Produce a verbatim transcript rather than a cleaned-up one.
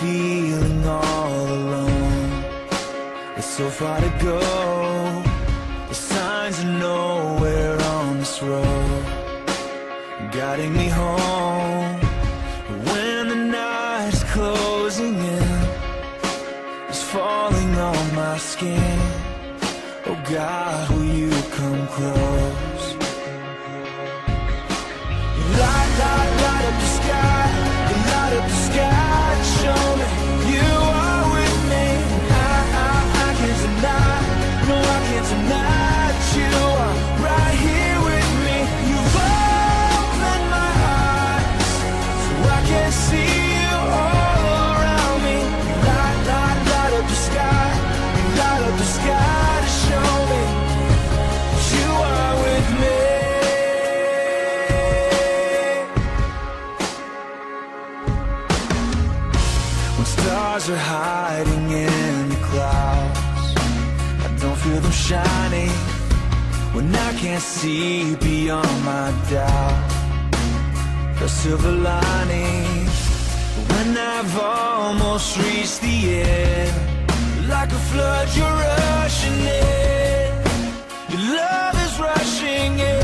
feeling all alone. It's so far to go, the signs are nowhere on this road, guiding me home. When the night's closing in, it's falling on my skin. Oh God, will you come close? You light, light, light up the sky. You light up the sky to show me you are with me. I, I, I can't deny, no I can't deny that you are right here with me. You've opened my eyes so I can see you all around me. You light, light, light up the sky. You light up the sky to show me that you are with me. When stars are hiding in the clouds, I don't feel them shining. When I can't see beyond my doubt, a silver lining. When I've almost reached the end, like a flood you're rushing in, your love is rushing in.